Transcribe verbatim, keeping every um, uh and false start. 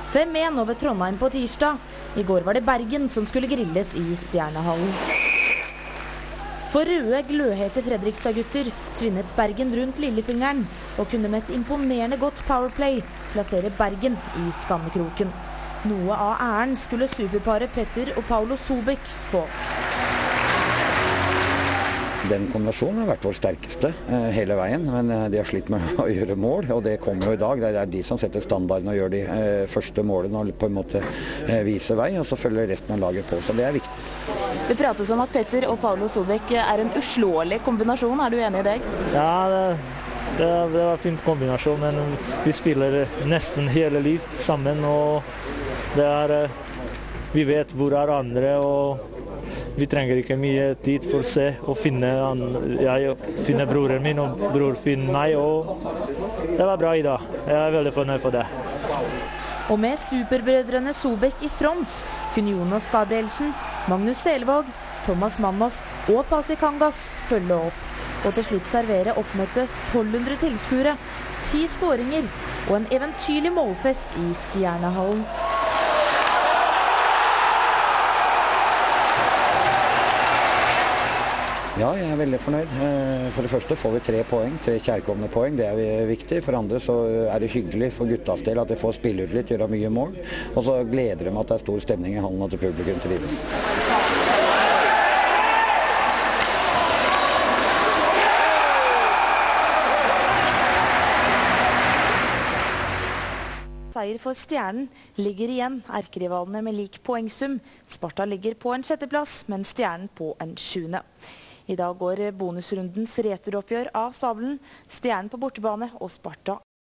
fem en over Trondheim på tirsdag. I går var det Bergen som skulle grilles i Stjernehallen. For røde, glødhete Fredrikstad-gutter tvinnet Bergen rundt lillefingeren og kunne med et imponerende godt powerplay plassere Bergen i skammekroken. Noe av æren skulle superparet Petter og Paulo Sobek få. Den kombinasjonen har vært vår sterkeste eh, hele veien, men eh, de har slitt med å gjøre mål, og det kommer jo i dag. Det er de som setter standarden og gjør de eh, første målene og på en måte eh, viser vei, og så følger resten av laget på, så det er viktig. Det prates om at Petter og Paulo Sobek er en uslåelig kombinasjon, er du enig i det? Ja, det, det, det var en fin kombinasjon, men vi spiller nesten hele liv sammen, og det er, vi vet hvor er andre, og vi trenger ikke mye tid for å se og finne, jeg finner broren min og bror finner meg, og det var bra i dag. Jeg er veldig fornøyd for det. Og med superbrødrene Sobek i front, kunne Jonas Gabrielsen, Magnus Selvåg, Thomas Mannoff og Pasi Kangas følge opp. Og til slutt servere oppmøtte tolv hundre tilskuere, ti skåringer og en eventyrlig målfest i Stjernehallen. Ja, jeg er veldig fornøyd. For det første får vi tre poeng, tre kjærkomne poeng, det er viktig. For andre så er det hyggelig for guttas del at de får spille ut litt, gjøre mye mål. Og så gleder de meg at det er stor stemning i hallen og at publikum trives. Seier for Stjernen ligger igjen, erkerivalene med lik poengsum. Sparta ligger på en sjetteplass, men Stjernen på en sjuende. I dag går bonusrundens returoppgjør av stabelen. Stjernen på bortebane og Sparta